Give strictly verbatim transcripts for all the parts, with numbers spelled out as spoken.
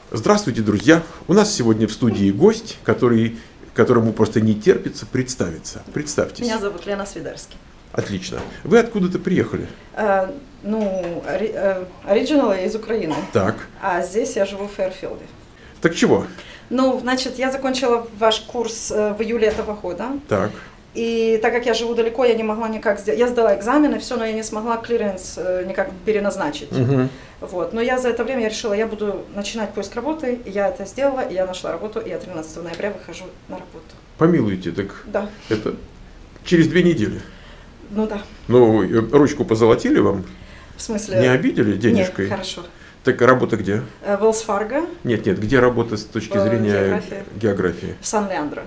Здравствуйте, друзья! У нас сегодня в студии гость, который, которому просто не терпится представиться. Представьтесь. Меня зовут Лена Свидерски. Отлично. Вы откуда-то приехали? Э, ну, оригинал я из Украины. Так. А здесь я живу в Фэрфилде. Так чего? Ну, значит, я закончила ваш курс в июле этого года. Так. И так как я живу далеко, я не могла никак сделать. Я сдала экзамены, все, но я не смогла клиренс никак переназначить. Угу. Вот. Но я за это время я решила, я буду начинать поиск работы. И я это сделала, и я нашла работу, и я тринадцатого ноября выхожу на работу. Помилуйте, так да. Это через две недели. Ну да. Ну, ручку позолотили вам? В смысле? Не обидели денежкой? Нет, хорошо. Так работа где? Wells Fargo. Нет, нет, где работа с точки зрения географии? географии? В Сан-Леандро.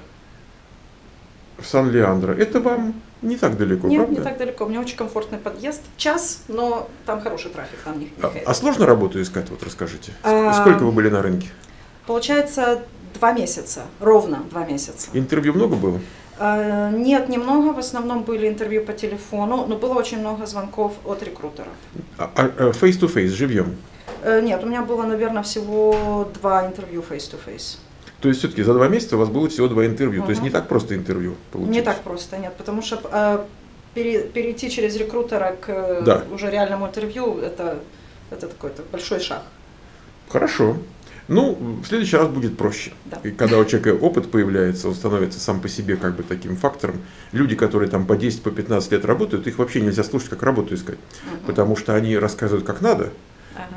В Сан-Леандро. Это вам не так далеко, Нет, правда? не так далеко. У меня очень комфортный подъезд. Час, но там хороший трафик. Там не, не а, а сложно работу искать? Вот расскажите. А, Сколько вы были на рынке? Получается, два месяца. Ровно два месяца. Интервью много было? А, нет, немного. В основном были интервью по телефону, но было очень много звонков от рекрутеров. А, а face-to-face, живьем? А, нет, у меня было, наверное, всего два интервью face-to-face. То есть все-таки за два месяца у вас было всего два интервью, Угу. то есть не так просто интервью получить? Не так просто, нет, потому что э, пере, перейти через рекрутера к да. уже реальному интервью, это, это такой-то большой шаг. Хорошо. Ну, в следующий раз будет проще. Да. И когда у человека опыт появляется, он становится сам по себе как бы таким фактором. Люди, которые там по десять, по пятнадцать лет работают, их вообще нельзя слушать, как работу искать. Угу. Потому что они рассказывают, как надо. Ага.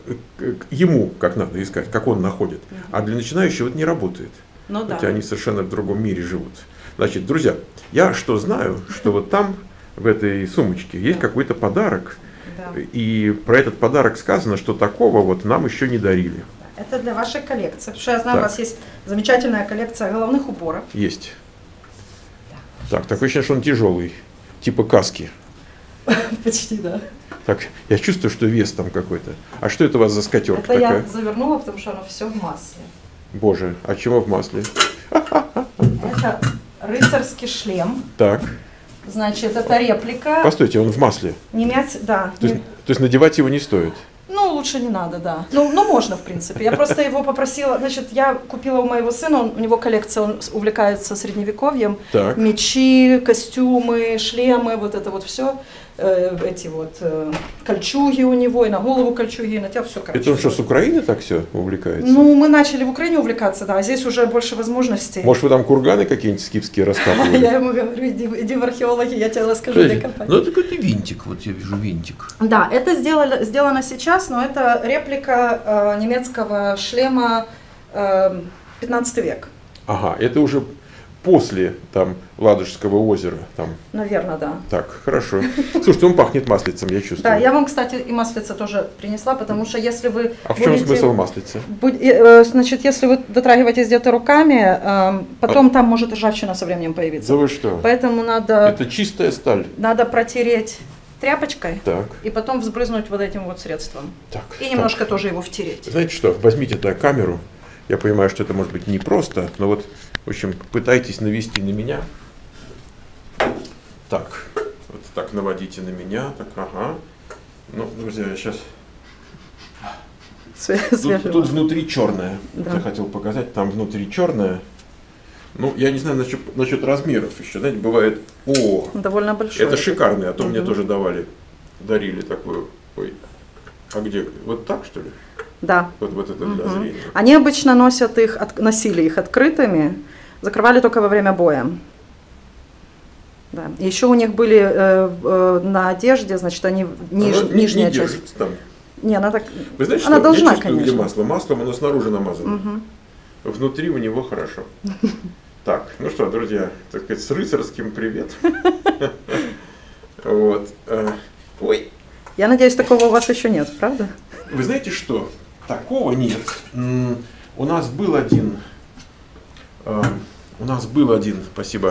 Ему как надо искать, как он находит. Угу. А для начинающего это не работает. Ну, хотя да. они совершенно в другом мире живут. Значит, друзья, я что знаю, что вот там, в этой сумочке, есть да. какой-то подарок. Да. И про этот подарок сказано, что такого вот нам еще не дарили. Это для вашей коллекции. Потому что я знаю, так. у вас есть замечательная коллекция головных уборов. Есть. Да. Так, такое ощущение, что он тяжелый. Типа каски. Почти, да. Так, я чувствую, что вес там какой-то. А что это у вас за скатерка это такая? Я завернула, потому что оно все в масле. Боже, а чего в масле? Это рыцарский шлем. Так. Значит, это реплика. Постойте, он в масле? Немец, да. То есть, то есть надевать его не стоит? Ну, лучше не надо, да. Ну, ну, можно, в принципе. Я просто его попросила, значит, я купила у моего сына, он, у него коллекция, он увлекается средневековьем. Так. Мечи, костюмы, шлемы, вот это вот все. Э, эти вот э, кольчуги у него, и на голову кольчуги, и на тебя все, короче. Это он что, с Украины так все увлекается? Ну, мы начали в Украине увлекаться, да, а здесь уже больше возможностей. Может, вы там курганы какие-нибудь скифские раскапывали? Я ему говорю, иди, иди в археологи, я тебе расскажу, где копать. Ну, это какой-то винтик, вот я вижу винтик. Да, это сделали, сделано сейчас, но это реплика э, немецкого шлема э, пятнадцатый век. Ага, это уже после там Ладожского озера. Там. Наверное, да. Так, хорошо. Слушайте, он пахнет маслицем, я чувствую. Да, я вам, кстати, и маслица тоже принесла, потому что если вы А в чем будете, смысл маслица? Будь, э, значит, если вы дотрагиваетесь где-то руками, э, потом а... там может ржавчина со временем появиться. Да вы что? Поэтому надо... Это чистая сталь. Надо протереть тряпочкой, так. и потом взбрызнуть вот этим вот средством. Так, и немножко так. тоже его втереть. Знаете что, возьмите так камеру. Я понимаю, что это может быть непросто, но вот, в общем, пытайтесь навести на меня. Так, вот так наводите на меня. Так, ага. Ну, друзья, я сейчас... Тут, тут внутри черное. Да. Я хотел показать, там внутри черное. Ну, я не знаю насчет, насчет размеров еще. Знаете, бывает... О, довольно большое. Это шикарный, а то угу. мне тоже давали, дарили такую. Ой, а где? Вот так, что ли? Да. Вот, вот это угу. для зрения. Они обычно носят их, от, носили их открытыми, закрывали только во время боя. Да. И еще у них были э, э, на одежде, значит, они ниж, она нижняя не часть. Там. Не, она так. Вы знаете, она что? должна, Я чувствую, конечно. где масло. Маслом оно снаружи намазано. Угу. Внутри у него хорошо. Так, ну что, друзья, так сказать, с рыцарским привет. Вот. Ой. Я надеюсь, такого у вас еще нет, правда? Вы знаете что? Такого нет. У нас был один, у нас был один, спасибо.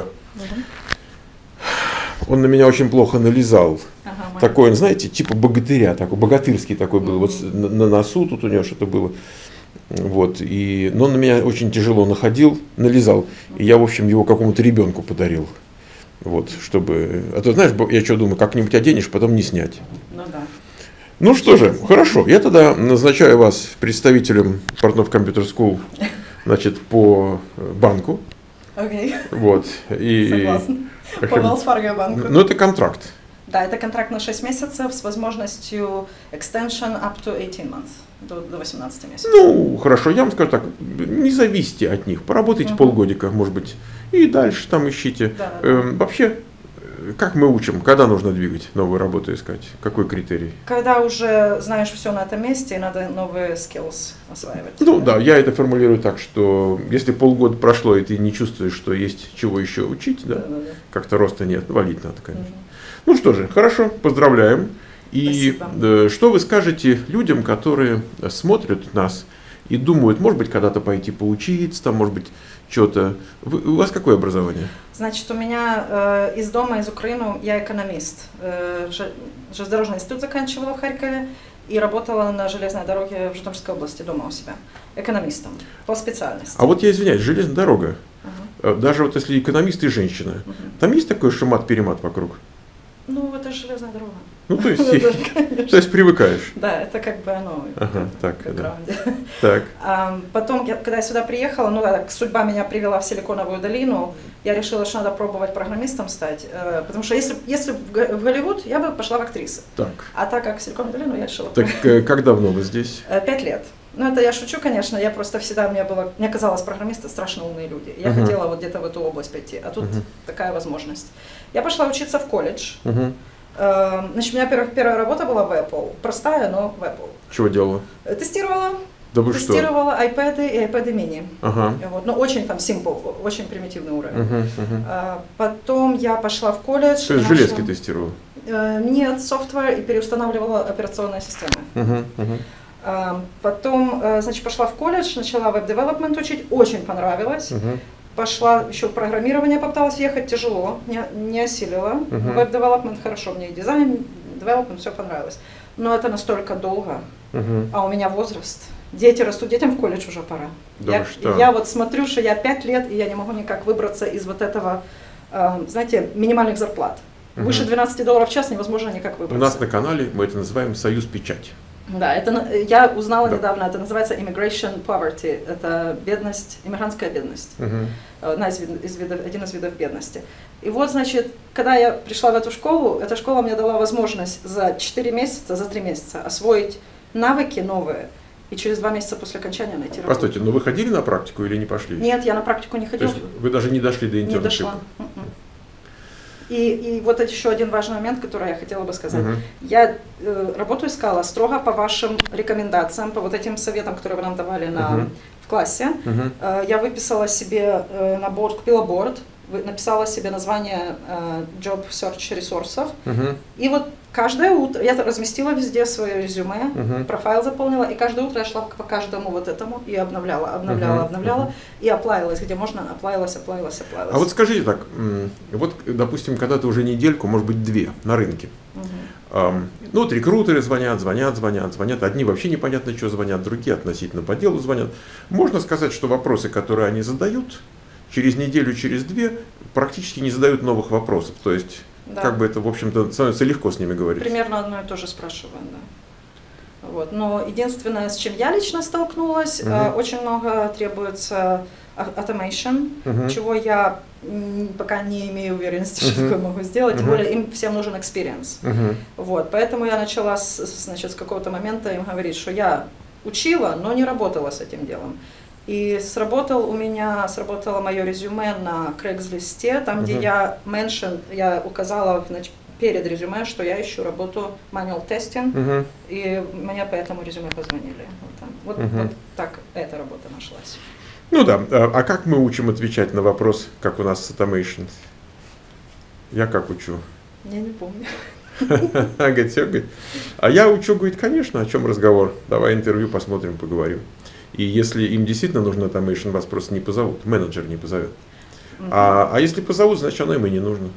Он на меня очень плохо нализал. Ага, такой, он, знаете, типа богатыря, такой богатырский такой был. Вот на, на носу тут у него что-то было. Вот, и, но он на меня очень тяжело находил, нализал. И я, в общем, его какому-то ребенку подарил. Вот, чтобы... А то, знаешь, я что думаю, как-нибудь оденешь, потом не снять. Ну да. Ну что же, хорошо. Я тогда назначаю вас представителем Портнов Computer School, значит, по банку. Окей. Вот. И, согласна. По Wells Fargo банку. Ну, это контракт. Да, это контракт на шесть месяцев с возможностью extension up to eighteen months, до, до восемнадцати месяцев. Ну, хорошо, я вам скажу так, не зависите от них, поработайте uh-huh. полгодика, может быть, и дальше там ищите. Да, да, эм, да. Вообще, как мы учим, когда нужно двигать, новую работу искать, какой критерий? Когда уже знаешь все на этом месте, и надо новые skills осваивать. Ну да, я это формулирую так, что если полгода прошло, и ты не чувствуешь, что есть чего еще учить, да, да, да, да. как-то роста нет, валить надо, конечно. Uh-huh. Ну что же, хорошо, поздравляем. И Спасибо. Что вы скажете людям, которые смотрят нас и думают, может быть, когда-то пойти поучиться, там, может быть, что-то. У вас какое образование? Значит, у меня э, из дома, из Украины, я экономист. Э, железнодорожный институт заканчивала в Харькове и работала на железной дороге в Житомирской области, дома у себя, экономистом по специальности. А вот я извиняюсь, железная дорога, uh-huh. даже вот если экономист и женщина, uh-huh. там есть такой шумат-перемат вокруг? Ну, это же железная дорога. Ну, то есть, то есть привыкаешь. Да, это как бы оно ага, так, в бэкграунде. Да. Так. А, потом, я, когда я сюда приехала, ну, так, судьба меня привела в Силиконовую долину, я решила, что надо пробовать программистом стать, э, потому что если, если в Голливуд, я бы пошла в актрисы. Так. А так как в Силиконовую долину, я решила... Так, э, как давно вы здесь? Пять лет. Ну, это я шучу, конечно, я просто всегда, мне было, мне казалось, программисты страшно умные люди. Я uh-huh. хотела вот где-то в эту область пойти, а тут uh-huh. такая возможность. Я пошла учиться в колледж. Uh-huh. Значит, у меня первая, первая работа была в Apple. Простая, но в Apple. Чего делала? Тестировала. Да вы Тестировала что? iPad и iPad mini. Ага. Вот, но очень там simple, очень примитивный уровень. Uh-huh, uh-huh. А, потом я пошла в колледж. То есть железки тестировала? Нет, софтвер и переустанавливала операционные системы. Uh-huh, uh-huh. А, потом, значит, пошла в колледж, начала веб-девелопмент учить, очень понравилось. Uh-huh. Пошла еще в программирование, попыталась ехать, тяжело, не, не осилила. Uh-huh. Веб-девелопмент хорошо, мне и дизайн, девелопмент, все понравилось. Но это настолько долго, uh-huh. а у меня возраст. Дети растут, детям в колледж уже пора. Да я, что? я вот смотрю, что я пять лет, и я не могу никак выбраться из вот этого, э, знаете, минимальных зарплат. Uh-huh. Выше двенадцати долларов в час невозможно никак выбраться. У нас на канале мы это называем «Союз Печать». Да, это я узнала да. недавно, это называется immigration poverty, это бедность, иммигрантская бедность, uh-huh. одна из, из видов, один из видов бедности. И вот, значит, когда я пришла в эту школу, эта школа мне дала возможность за четыре месяца, за три месяца освоить навыки новые и через два месяца после окончания найти работу. Постойте, но вы ходили на практику или не пошли? Нет, я на практику не ходила. То есть вы даже не дошли до интерншипа? Не дошла. И, и вот еще один важный момент, который я хотела бы сказать. Uh-huh. Я э, работу искала строго по вашим рекомендациям, по вот этим советам, которые вы нам давали на, uh-huh. в классе. Uh-huh. Э, я выписала себе э, на борт, купила борт, написала себе название э, Job Search ресурсов. Uh-huh. И вот каждое утро, я разместила везде свое резюме, uh-huh. профайл заполнила, и каждое утро я шла по каждому вот этому и обновляла, обновляла, uh-huh. обновляла, uh-huh. и оплавилась, где можно, оплавилась, оплавилась, оплавилась. А вот скажите так, вот, допустим, когда ты уже недельку, может быть, две на рынке, uh-huh. эм, ну вот рекрутеры звонят, звонят, звонят, звонят, одни вообще непонятно, что звонят, другие относительно по делу звонят. Можно сказать, что вопросы, которые они задают, через неделю, через две практически не задают новых вопросов, то есть да. как бы это, в общем-то, становится легко с ними говорить. Примерно одно и то же спрашиваем, да. Вот. Но единственное, с чем я лично столкнулась, угу. э, очень много требуется automation, угу. чего я м, пока не имею уверенности, угу. что такое могу сделать, угу. тем более им всем нужен experience. Угу. Вот. Поэтому я начала с, значит, с какого-то момента им говорить, что я учила, но не работала с этим делом. И сработал у меня, сработало мое резюме на Craigslist, там, uh-huh. где я mention, я указала значит, перед резюме, что я ищу работу manual testing, uh-huh. и меня по этому резюме позвонили. Вот, там. Вот, uh-huh. вот так эта работа нашлась. Ну да, а как мы учим отвечать на вопрос, как у нас с automation? Я как учу? Я не помню. Говорит, все, говорит. А я учу, говорит, конечно, о чем разговор. Давай интервью посмотрим, поговорим. И если им действительно нужно automation, вас просто не позовут, менеджер не позовет. Uh-huh. А, а если позовут, значит оно им и не нужно.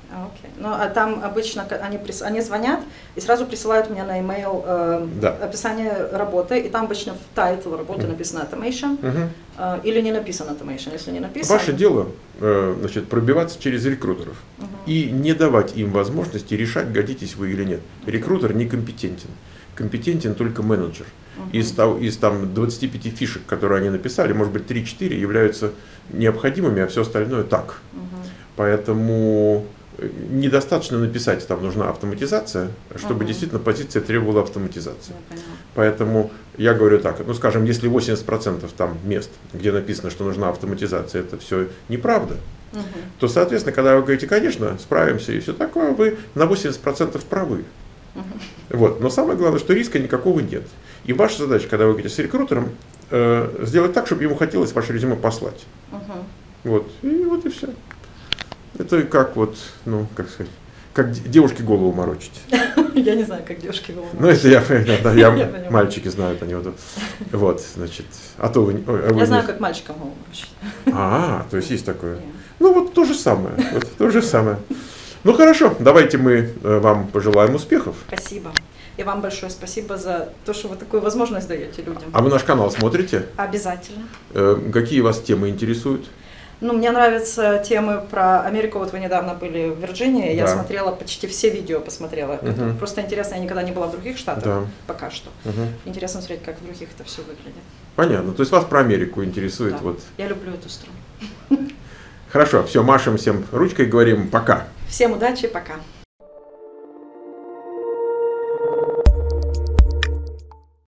Окей. Okay. Ну, а там обычно они, они звонят и сразу присылают мне на e-mail э, да. описание работы, и там обычно в тайтл работы mm. написано automation, mm-hmm. э, или не написано automation. Если не написано... Ваше дело э, значит, пробиваться через рекрутеров mm-hmm. и не давать им возможности решать, годитесь вы или нет. Рекрутер некомпетентен. Компетентен только менеджер. Uh-huh. Из, из там, двадцати пяти фишек, которые они написали, может быть, три-четыре являются необходимыми, а все остальное так. Uh-huh. Поэтому недостаточно написать, там нужна автоматизация, чтобы uh-huh. действительно позиция требовала автоматизации. Uh-huh. Поэтому я говорю так, ну скажем, если восемьдесят процентов там мест, где написано, что нужна автоматизация, это все неправда, uh-huh. то, соответственно, когда вы говорите, конечно, справимся и все такое, вы на восемьдесят процентов правы. Uh-huh. Вот. Но самое главное, что риска никакого нет. И ваша задача, когда вы говорите с рекрутером, э, сделать так, чтобы ему хотелось ваше резюме послать. Uh-huh. Вот. И вот и все. Это как вот, ну, как сказать, как девушке голову морочить. Я не знаю, как девушке голову морочить. Ну, это я, да, я мальчики знают, они вот, вот, значит, а то вы... Я знаю, как мальчикам голову морочить. А, то есть есть такое. Ну, вот то же самое, вот то же самое. Ну хорошо, давайте мы вам пожелаем успехов. Спасибо. И вам большое спасибо за то, что вы такую возможность даете людям. А вы наш канал смотрите? Обязательно. Э, какие вас темы интересуют? Ну, мне нравятся темы про Америку. Вот вы недавно были в Вирджинии, да. Я смотрела почти все видео, посмотрела. Uh-huh. Просто интересно, я никогда не была в других штатах, да. Пока что. Uh-huh. Интересно смотреть, как в других это все выглядит. Понятно. То есть вас про Америку интересует? Да. Вот. Я люблю эту страну. Хорошо, все, машем всем ручкой, говорим пока. Всем удачи, пока.